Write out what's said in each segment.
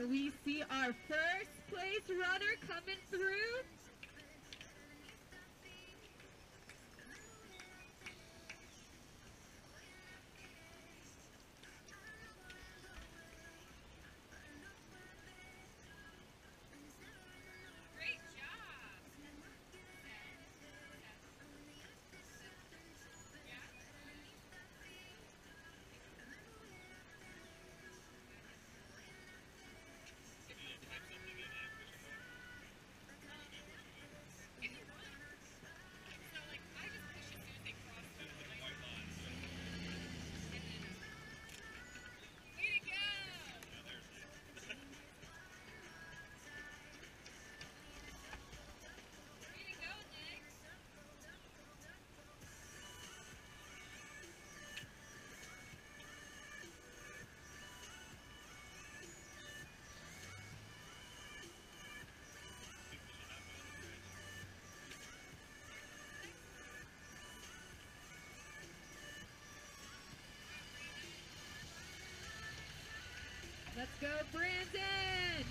And we see our first place runner coming through. Great job. If you want. So, like, I just push as soon as they cross the line. And then, way to go! Way to go, Nick! Let's go, Brandon!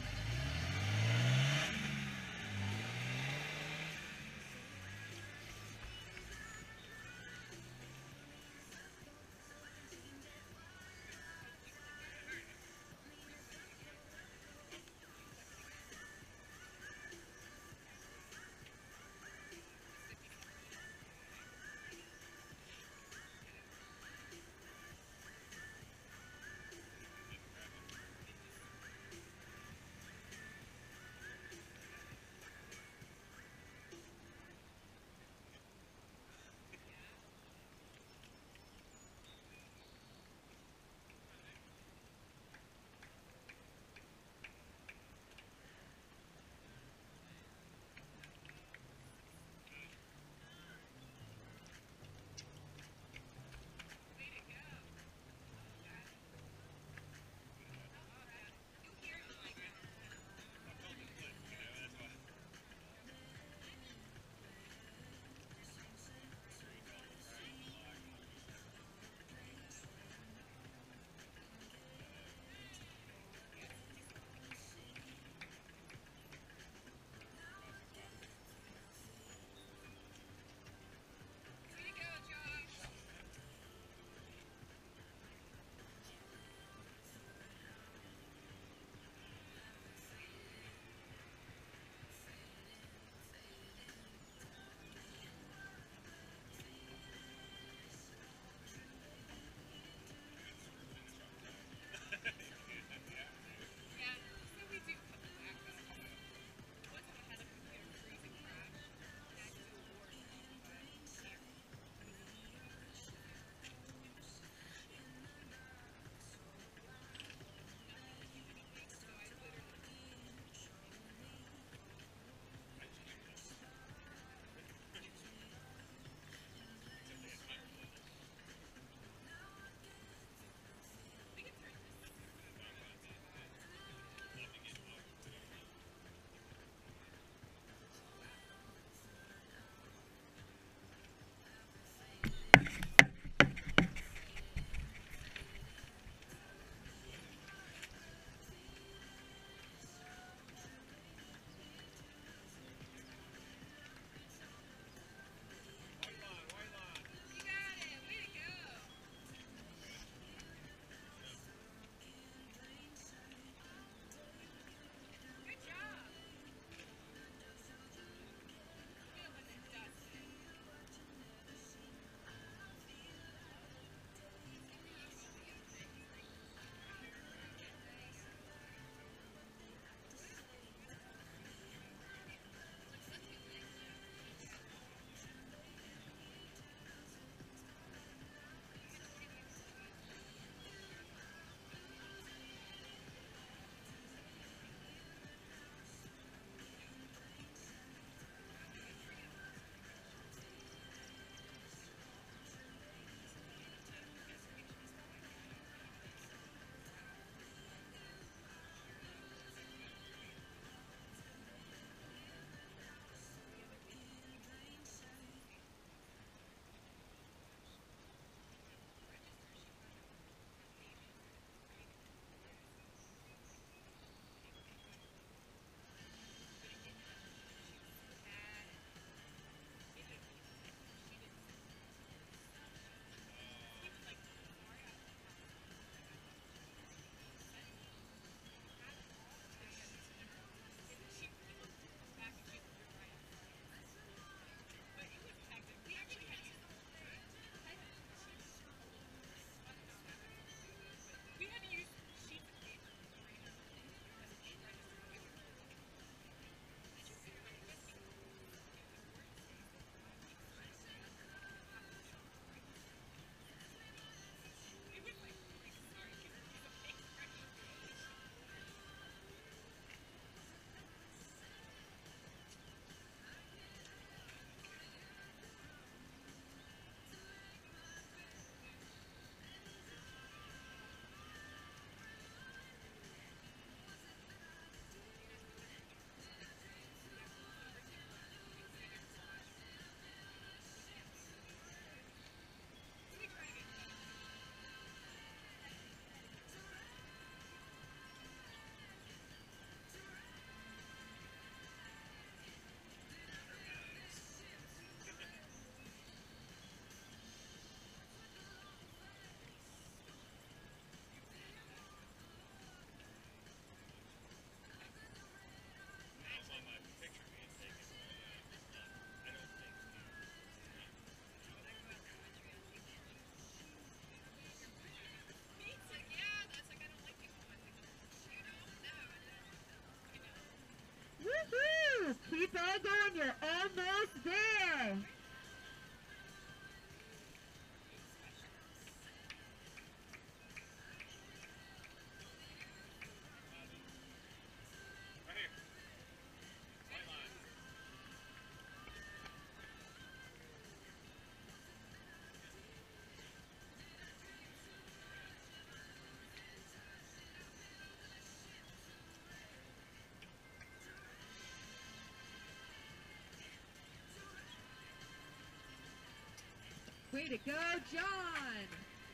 Way to go, John!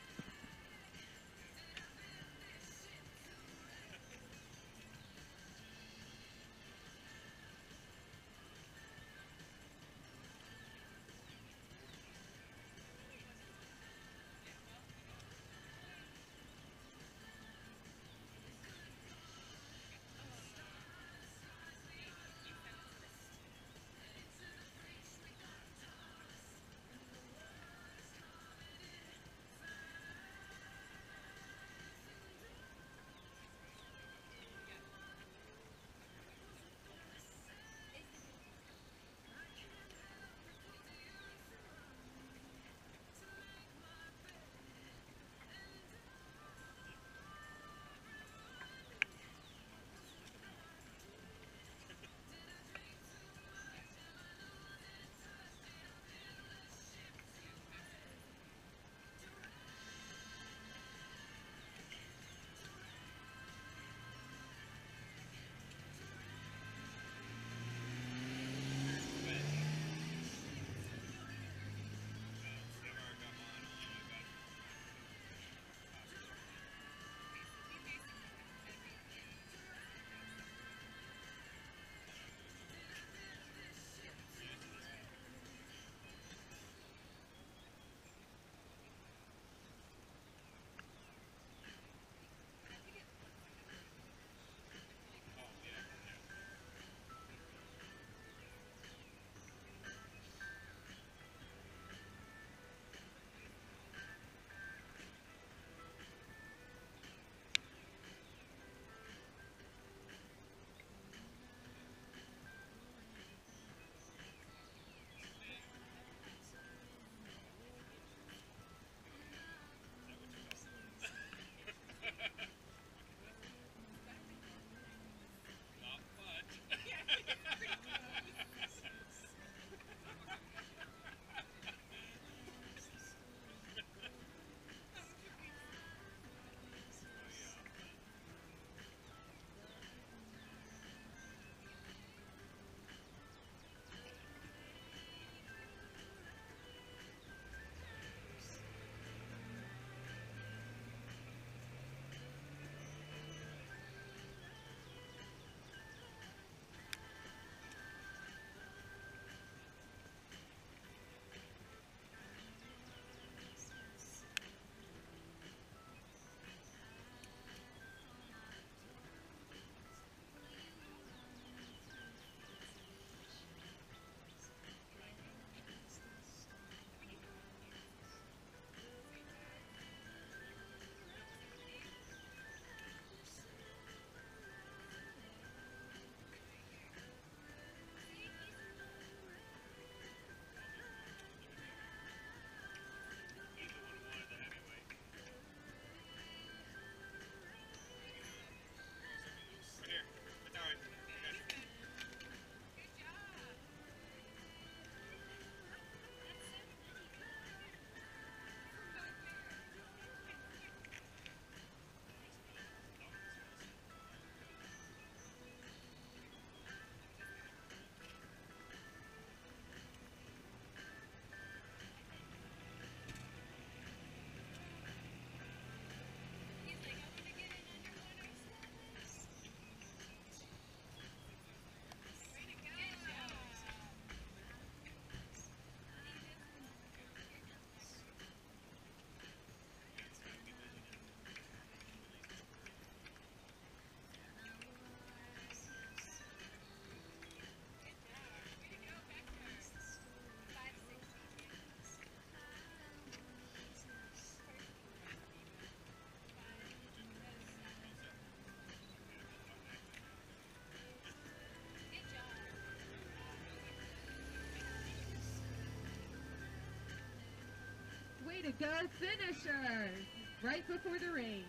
Way to go, finishers! Right before the rain.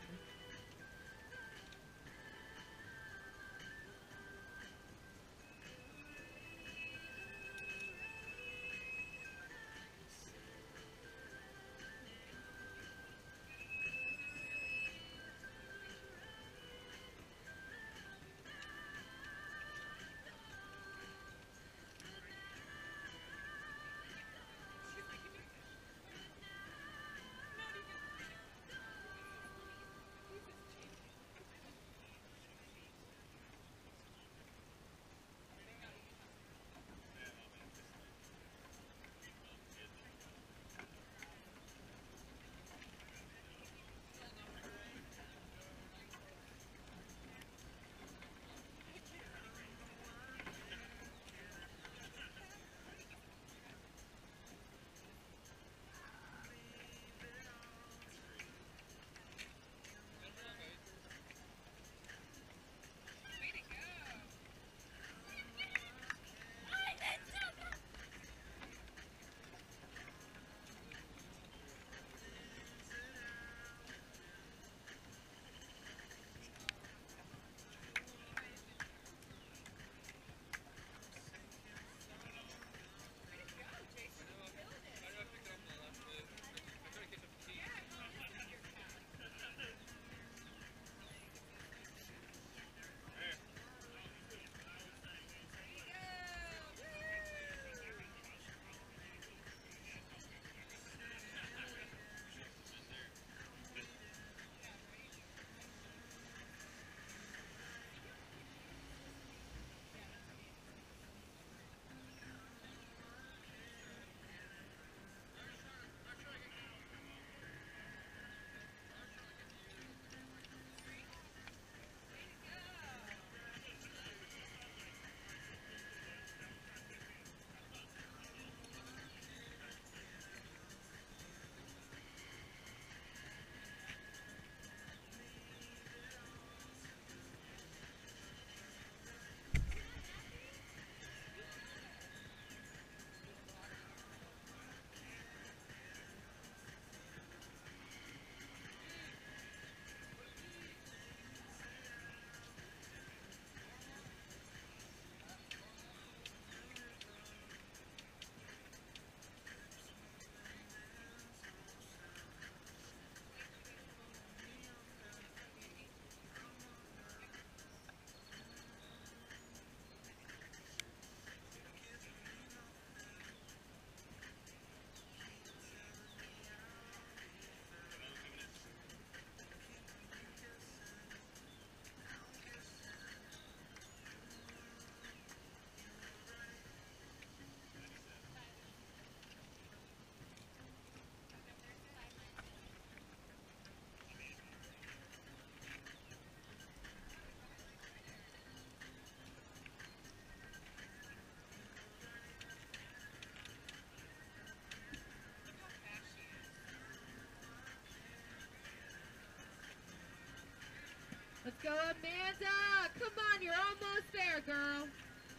Amanda, come on, you're almost there, girl.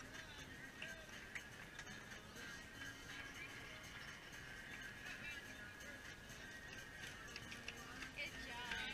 Good job.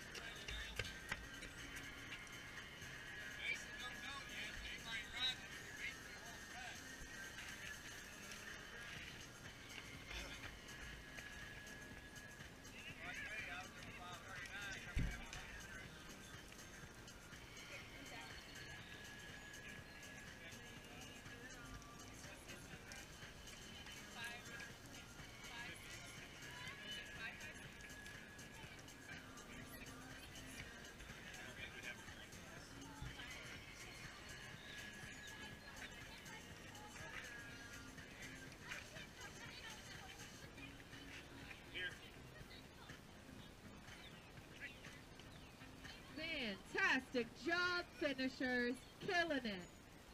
Fantastic job, finishers. Killing it.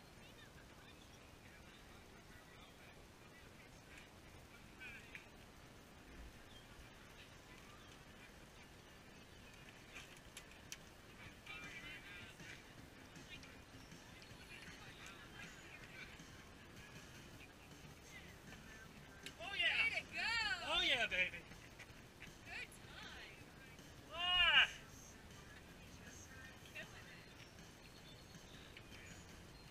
Oh yeah! Way to go! Oh yeah, baby! Good time. Ah! Killing it.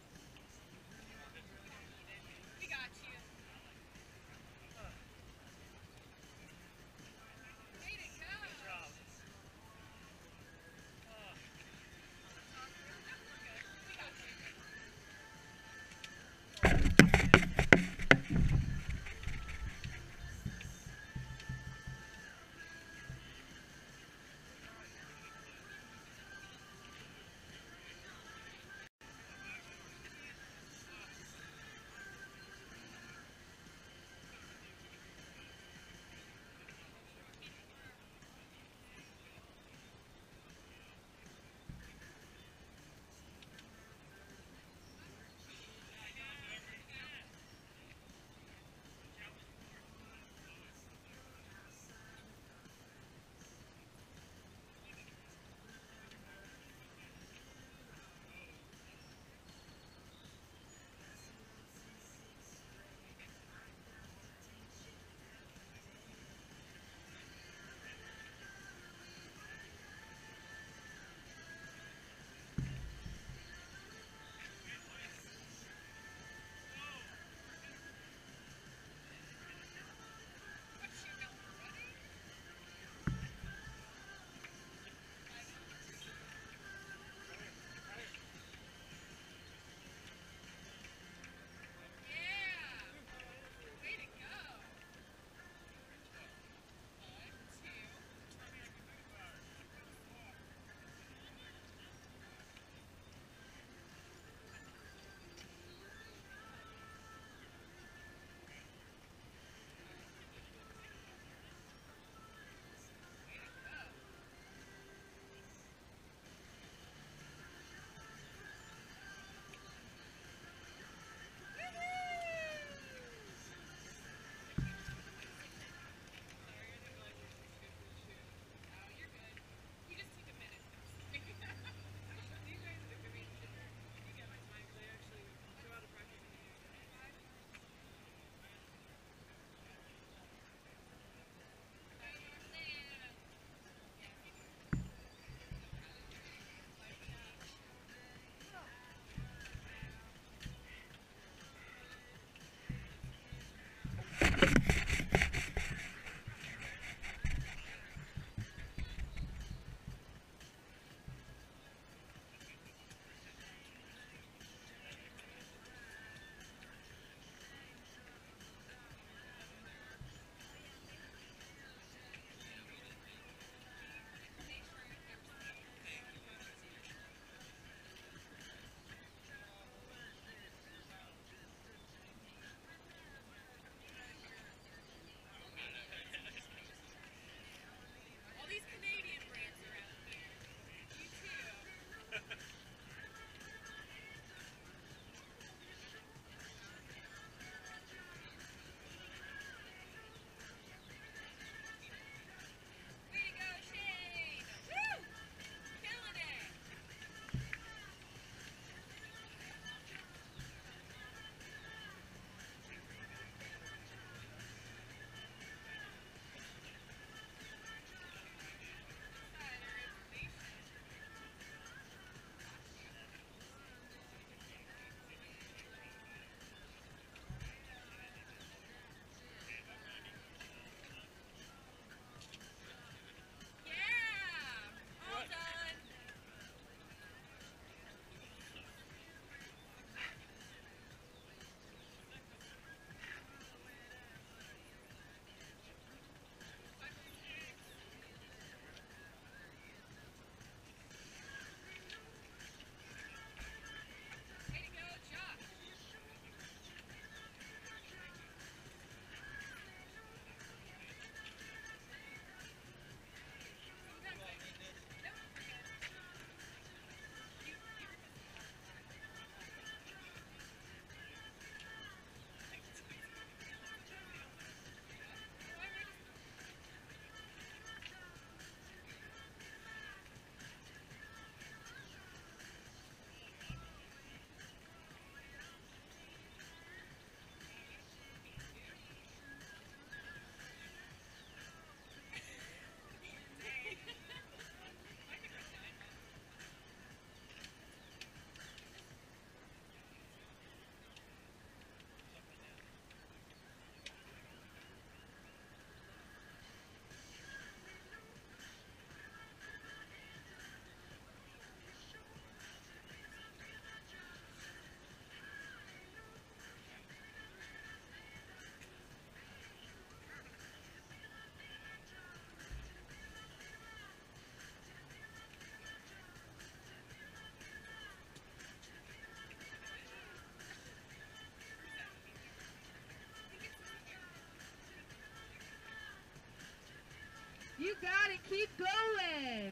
got it. Keep going.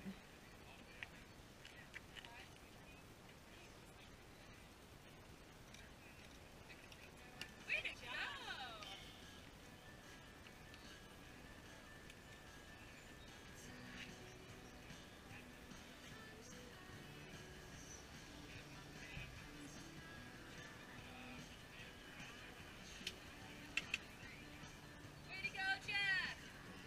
Way to go! Way to go, Jack!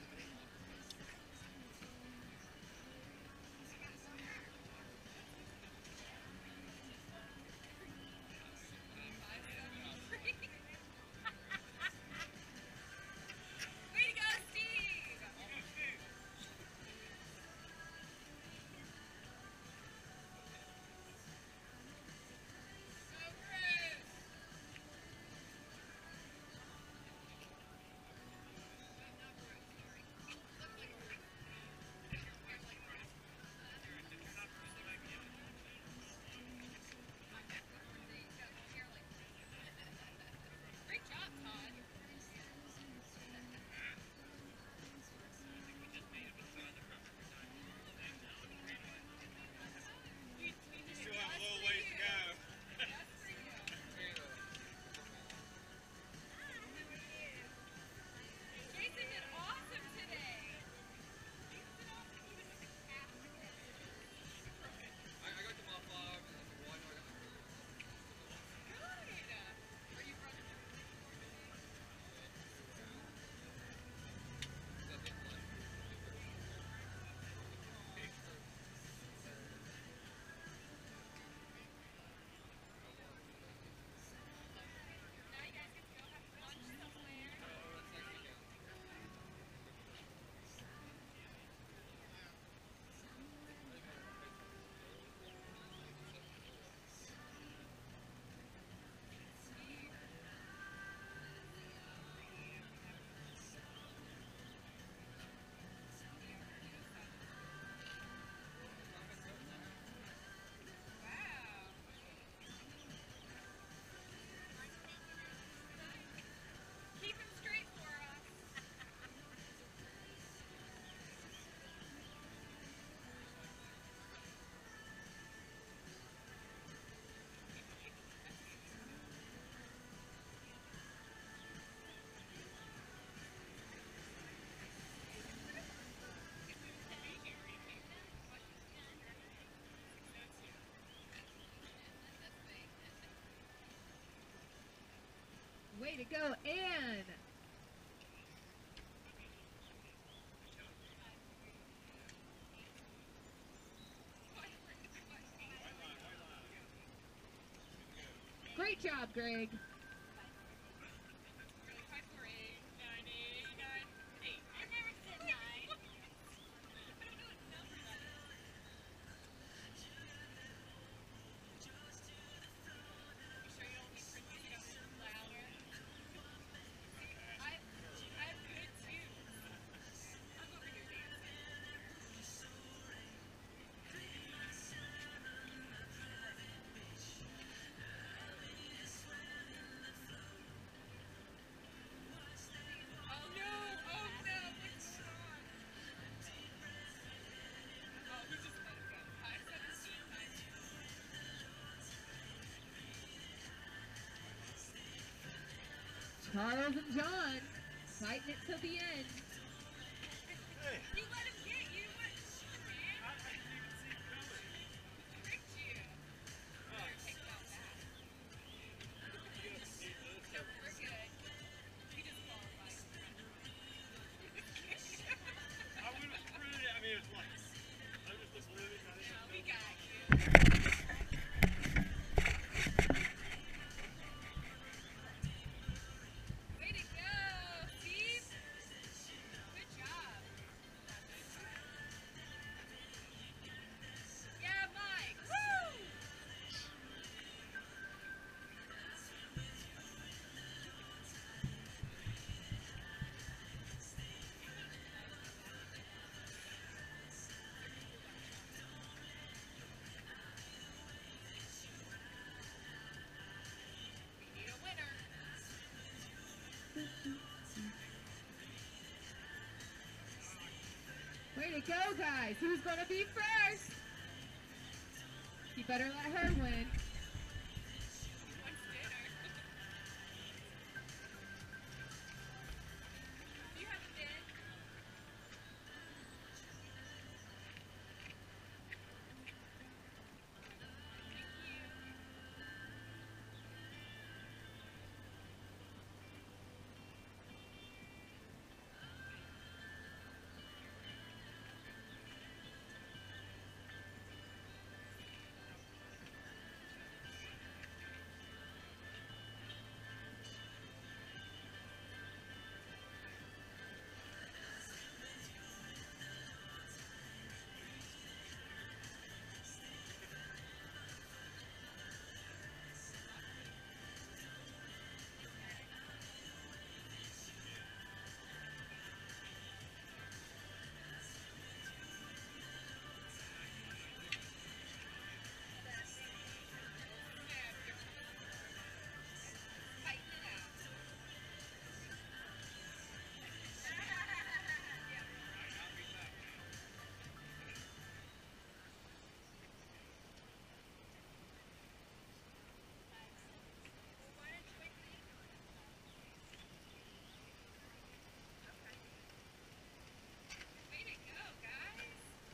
Way to go, Steve! Go, Bruce! Not Bruce, sorry. Looks like Bruce. Looks like Bruce. Great job, Todd. We did Still it have a just little for ways to you. go. Just for you. Jason did awesome today. Jason did awesome even with the cat. I got them off and then the one I got Good. Are you running? Now you guys get to go have lunch somewhere. Wow. Keep him straight for us. Way to go, Ann. Great job, Greg. Really 548, 989, 8. I never said 9. I don't know what number that is. You sure you don't need for music up louder? I have good tunes. I'm over here dancing. Oh no! Oh no! What's going on? Oh, he just let it go. 517. Charles and John fighting it till the end. Hey, You let him get you. What? Man, I didn't even see it coming. he tricked you. Better take that back. No, we're good. We just qualified. I would have screwed it. I mean, it's like, I was just living. I didn't No, know. we got you. Way to go, Steve. Good job. go, guys. Who's going to be first? You better let her win. What's dinner? Do you have a bin? Way to go, guys.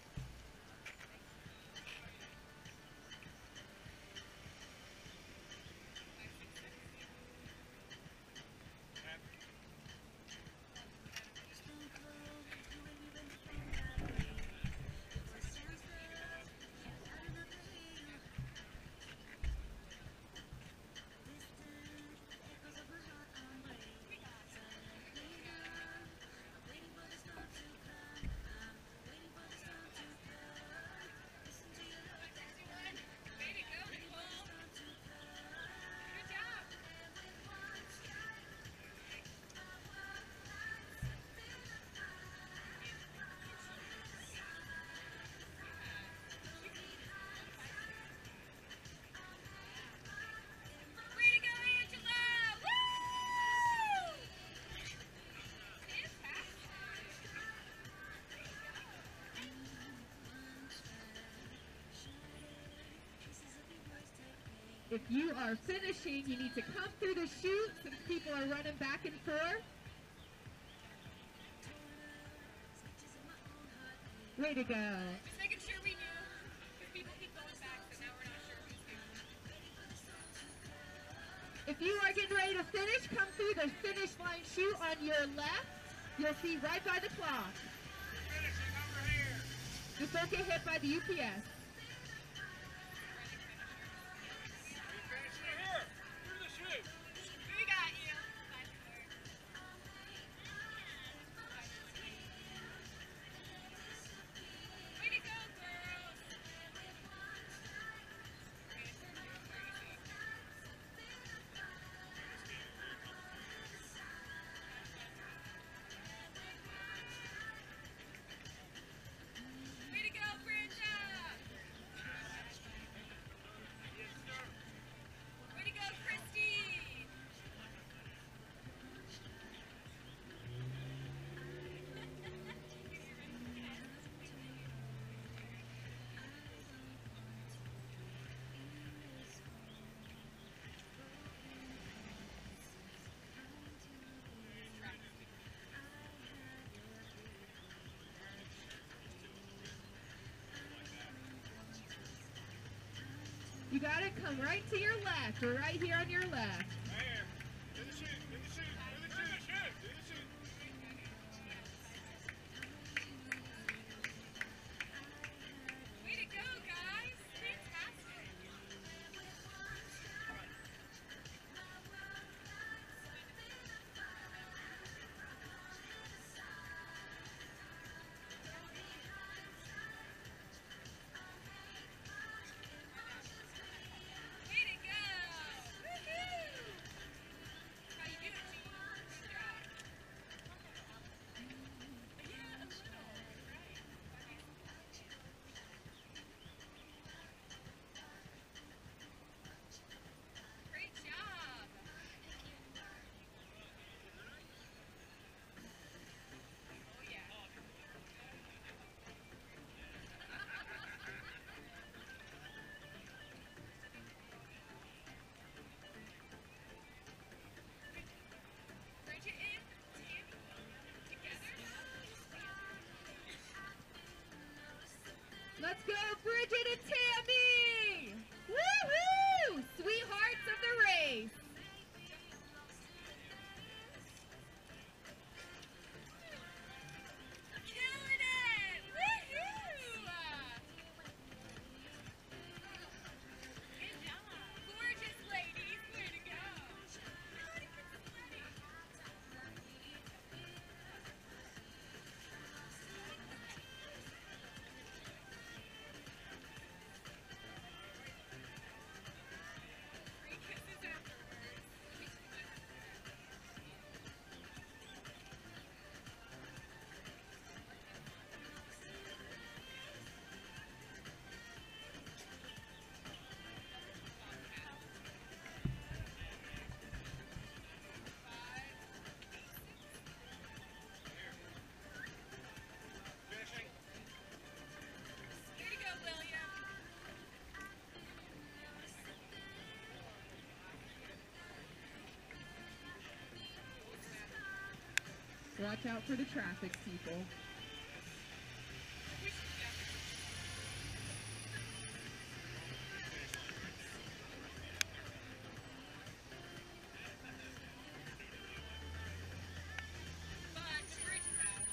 Way to go, Nicole. Good job. Way to go, Angela. Woo! Fantastic. If you are finishing, you need to come through the chute since people are running back and forth. Way to go. Just making sure we knew, because people keep going back, so now we're not sure who's who. If you are getting ready to finish, come through the finish line chute on your left. You'll see right by the clock. Finishing over here. Just don't get hit by the UPS. Are you finishing here? Through the chute. We got you. Way to go, girls. Way to go, Brenda. Way to go, Christy. You gotta come right to your left, or right here on your left. Right here. Do the chute. Do the chute. Do the chute. Do the chute. Way to go, guys. Fantastic. Way to go. Woohoo. go, Bridget and Tammy! Woohoo! Sweethearts of the race. Killing it! Woohoo! Good job. Gorgeous ladies, way to go. God, it gets sweaty. Free kisses afterwards. Finishing. Way to go, William. Watch out for the traffic, people. But the bridge is out.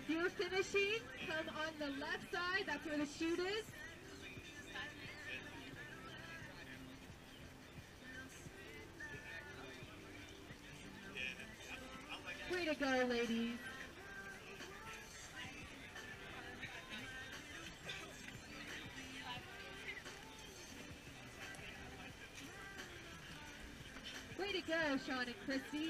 If you're finishing, come on the left side. That's where the chute is. Way to go, ladies. Way to go, Sean and Christy.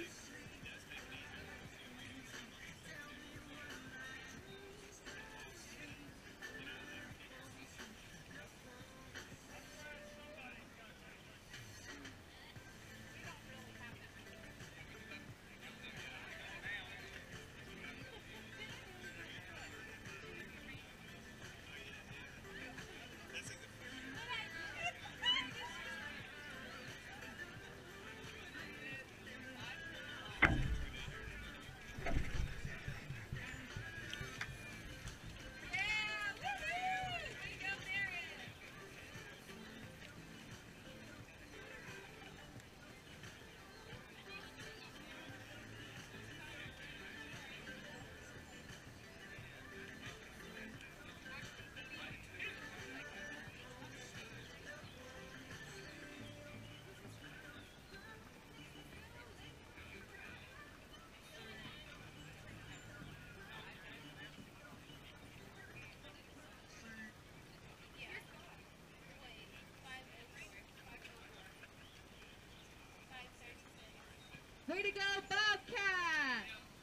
Way to go, Bobcat!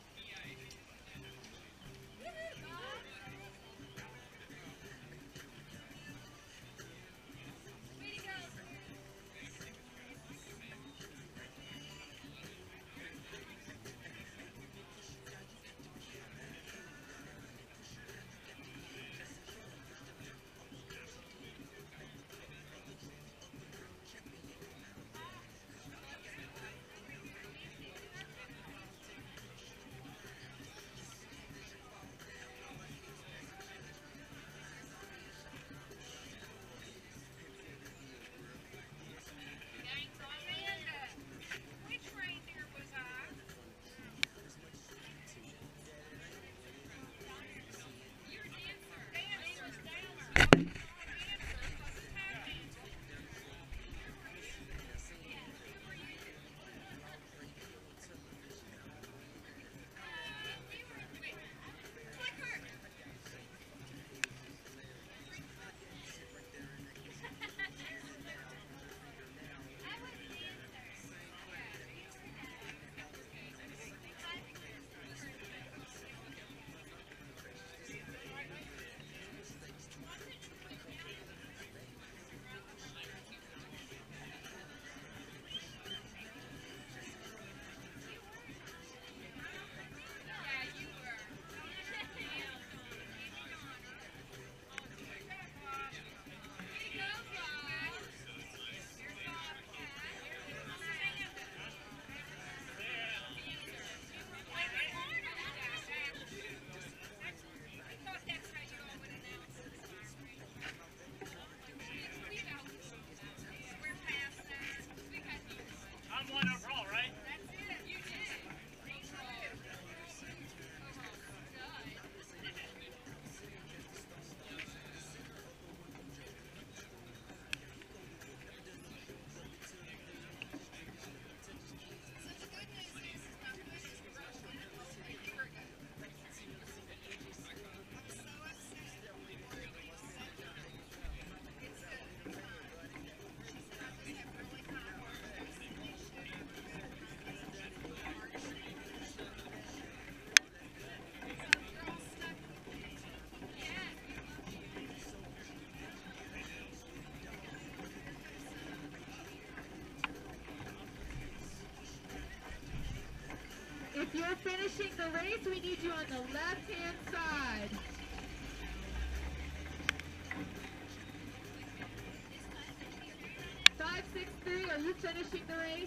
If you're finishing the race, we need you on the left-hand side. Five, 6, 3, are you finishing the race?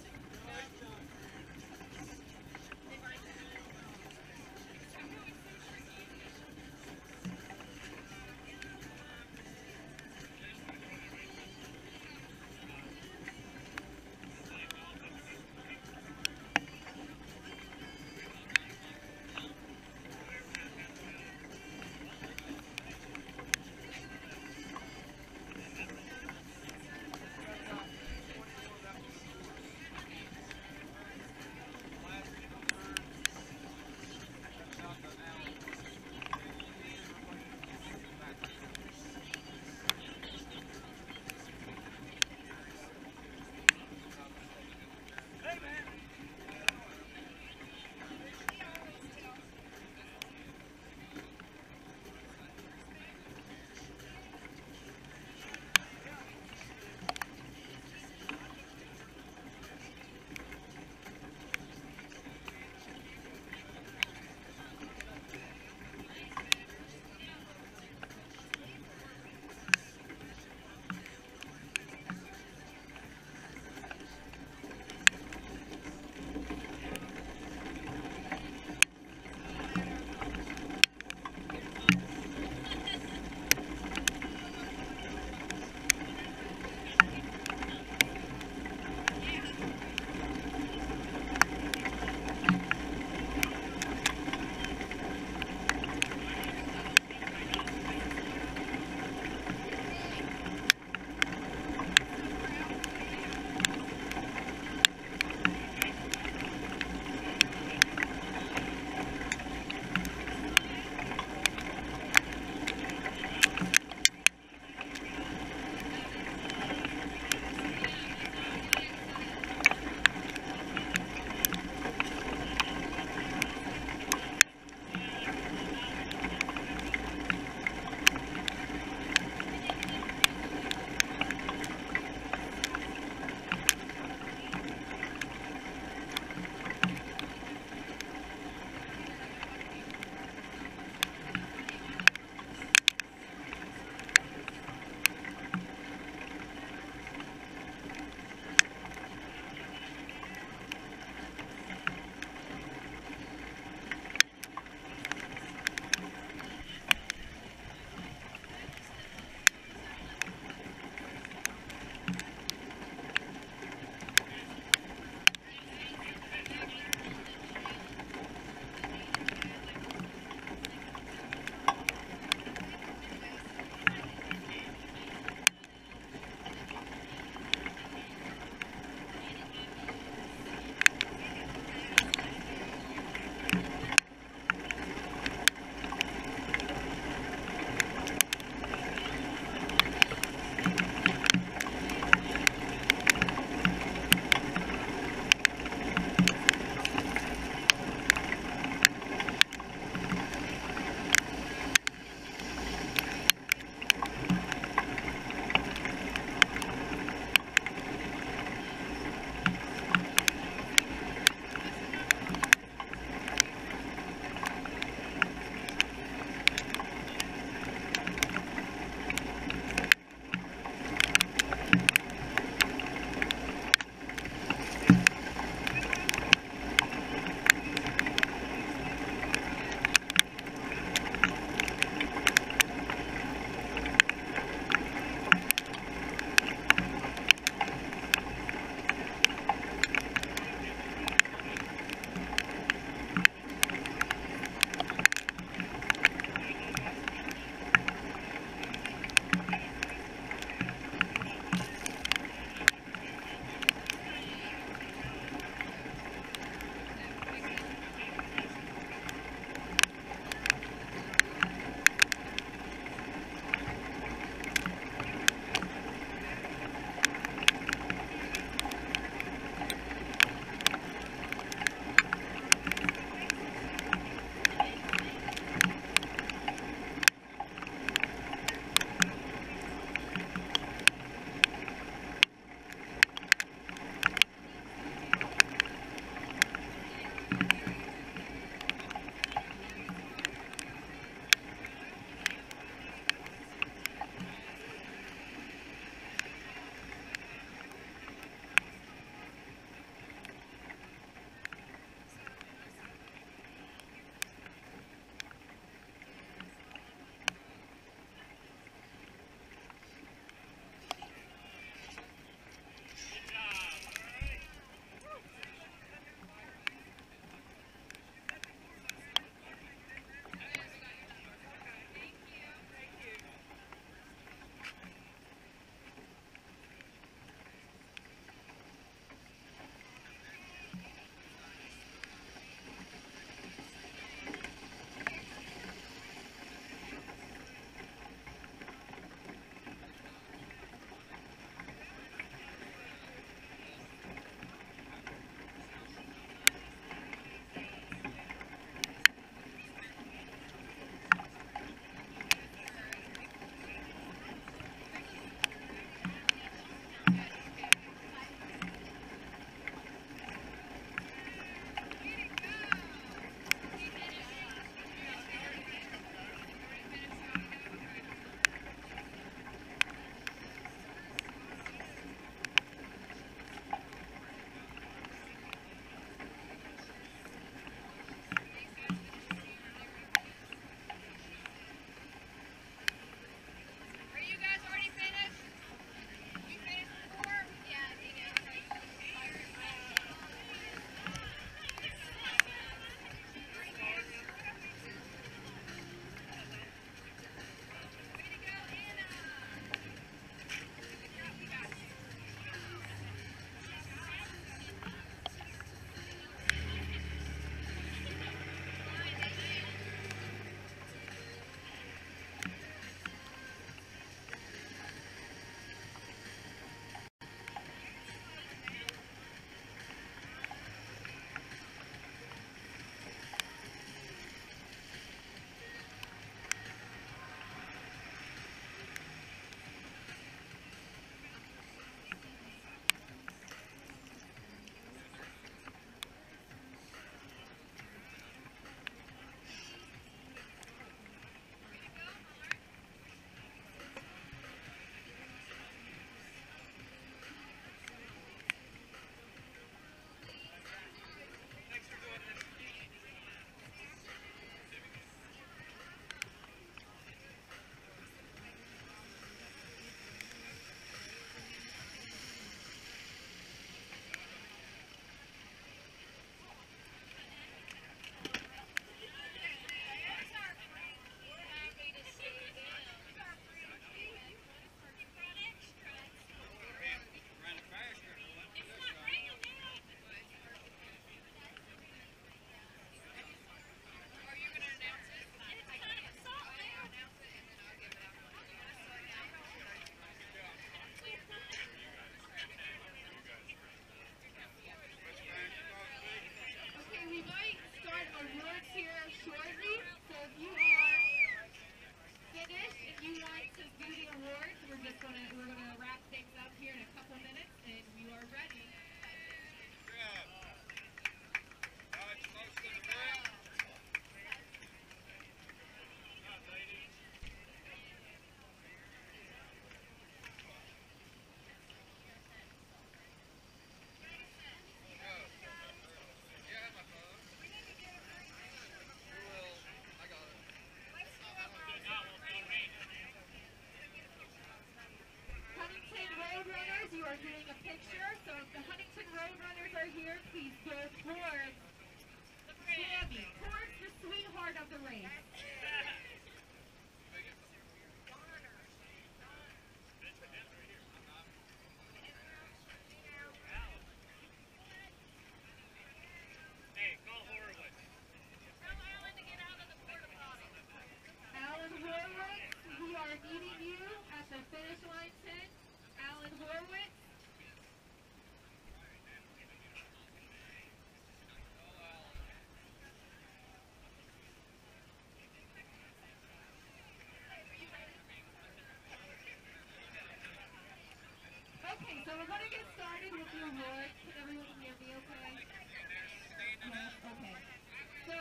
awards. Can everyone hear me okay? Yes? Okay. So,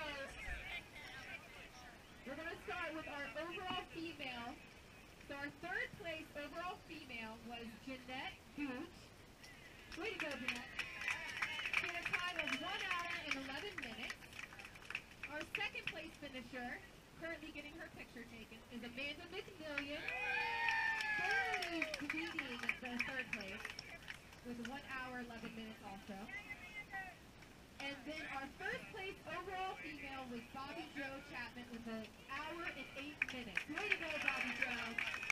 we're going to start with our overall female. So our third place overall female was Jeanette Gooch. Way to go, Jeanette. She had a time of 1 hour and 11 minutes. Our second place finisher, currently getting her picture taken, is Amanda McMillian. Barely beating the third place with 1 hour 11 minutes also. And then our first place overall female was Bobby Joe Chapman with 1 hour and 8 minutes. Way to go, Bobby Joe.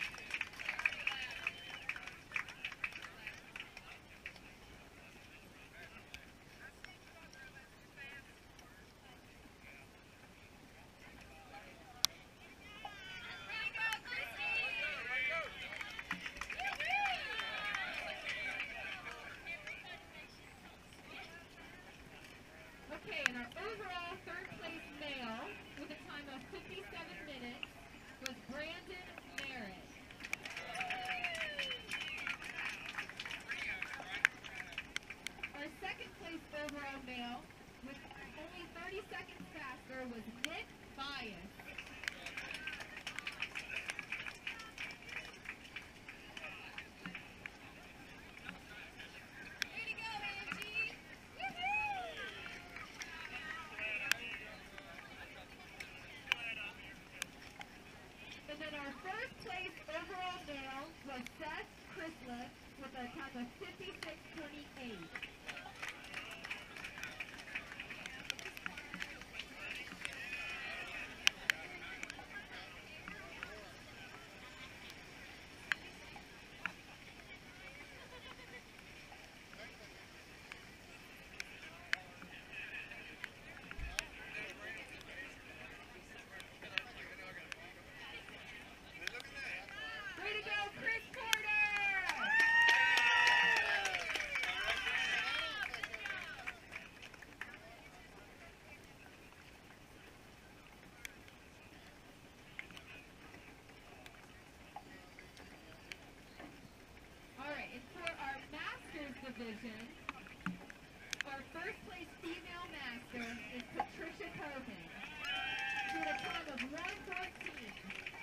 Okay, and our overall third place male with a time of 57 minutes was Brandon Merritt. Our second place overall male with only 30 seconds faster was Nick Bias. Way to go, Angie! Woohoo! And then our first place overall male was Seth Crislip with a time of 56:28. Way to go, Chris Porter! All right, and for our Masters division, our first place female master is Patricia Cohen. She had a time of 1:14.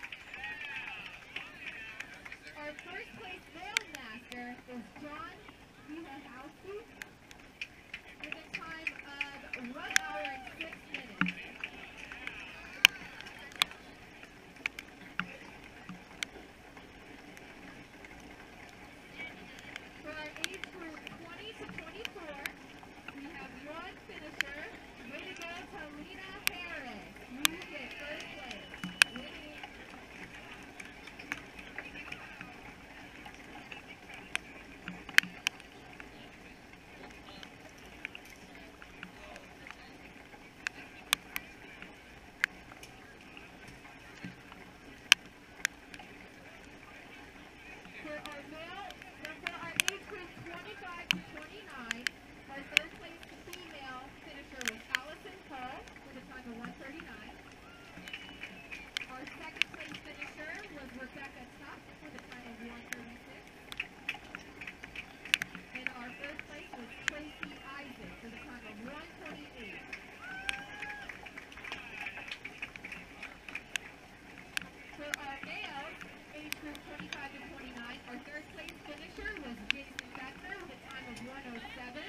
Our first place male master is John Wiehelowski with a time of 1 hour and 6 minutes. For our age group 20 to 24, we have one finisher. Way to go, Talina Harris. You get first place. Winning. For our male, for our age group 25 to 29, our third place female finisher was Allison Paul with a time of 1:39. Our second place finisher was Rebecca Tuck with a time of 1:36. And our first place was Tracy Isaac with a time of 1:28. For our males, age group 25 to 29, our third place finisher was Jason Beckner with a time of 1:07.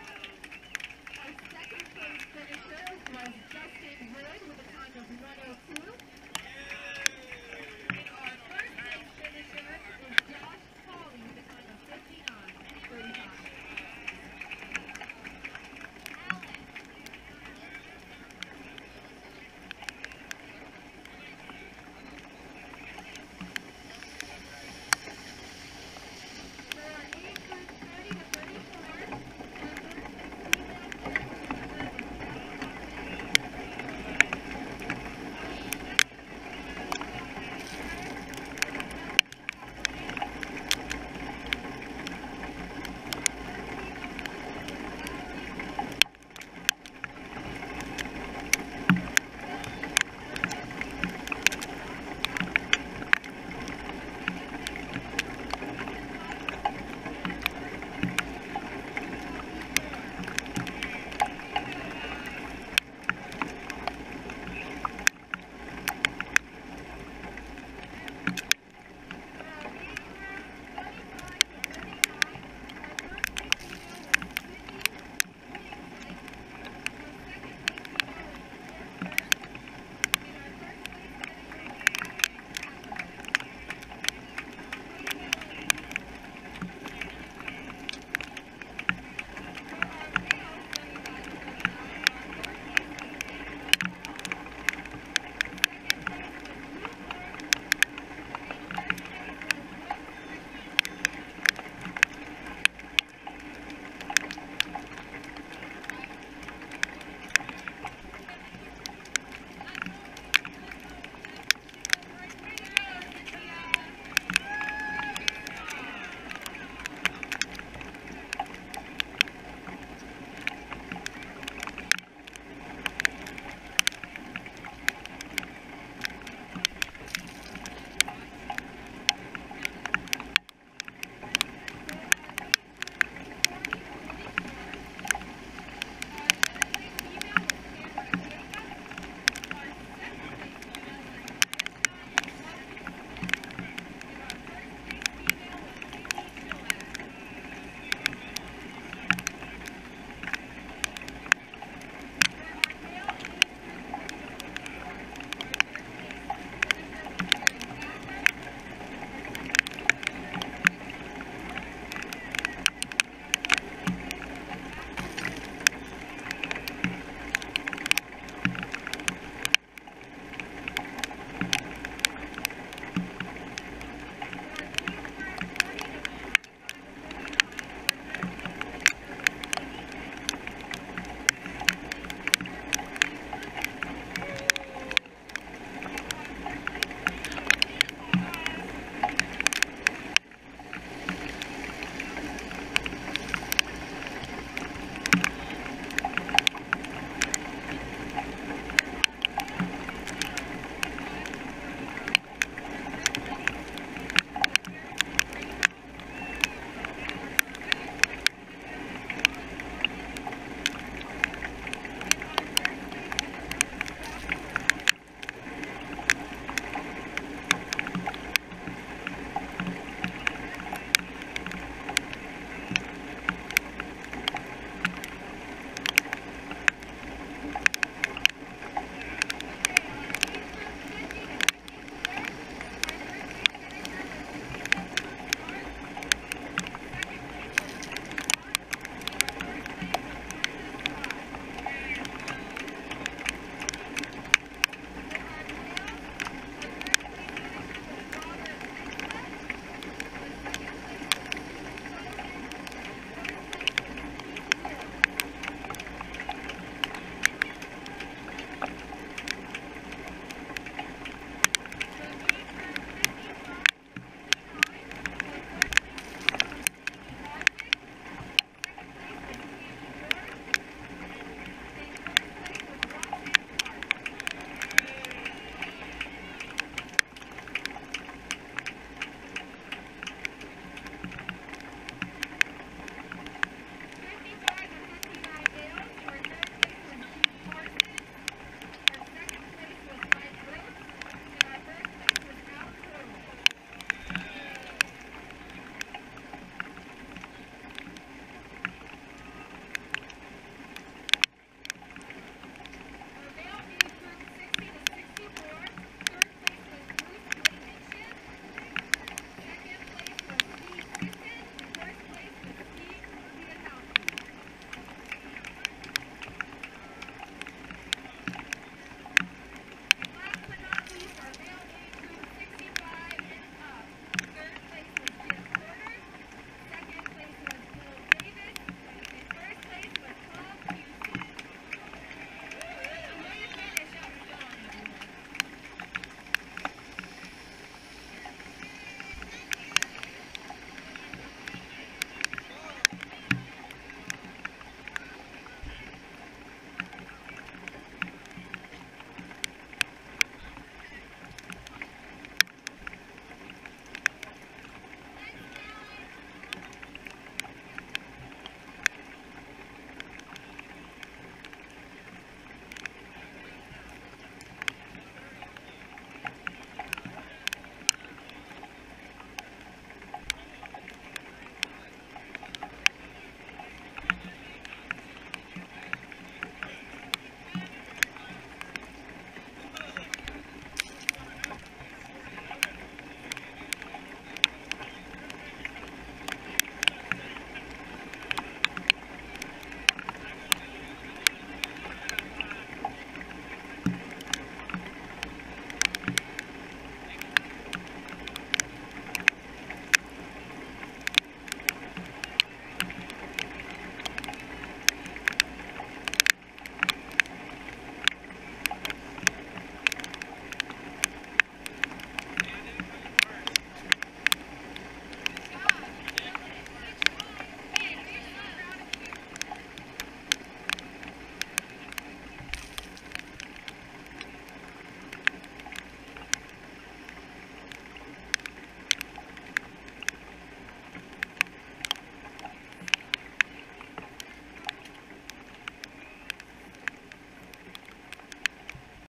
Our second place finisher was Justin Wood with a time of 1:02.